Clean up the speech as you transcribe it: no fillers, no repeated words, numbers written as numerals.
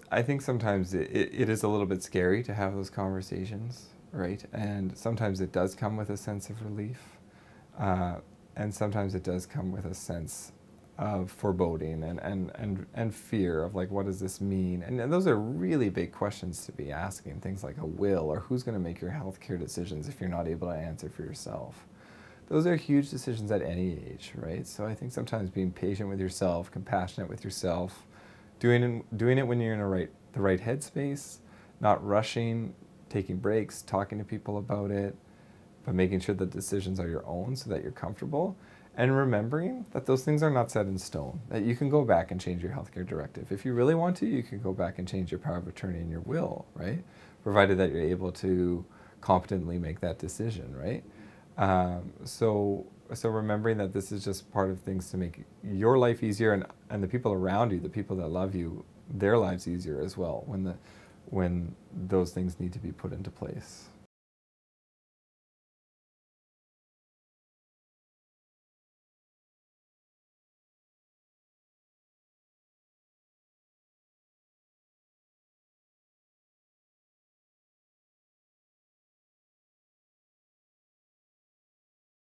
I think sometimes it is a little bit scary to have those conversations, right? And sometimes it does come with a sense of relief. And sometimes it does come with a sense of foreboding and fear of like, what does this mean? And those are really big questions to be asking, things like a will, or who's going to make your healthcare decisions if you're not able to answer for yourself. Those are huge decisions at any age, right? So I think sometimes being patient with yourself, compassionate with yourself, doing it when you're in the right headspace, not rushing, taking breaks, talking to people about it, but making sure the decisions are your own so that you're comfortable, and remembering that those things are not set in stone, that you can go back and change your healthcare directive. If you really want to, you can go back and change your power of attorney and your will, right? Provided that you're able to competently make that decision, right? So remembering that this is just part of things to make your life easier, and the people around you, the people that love you, their lives easier as well when those things need to be put into place.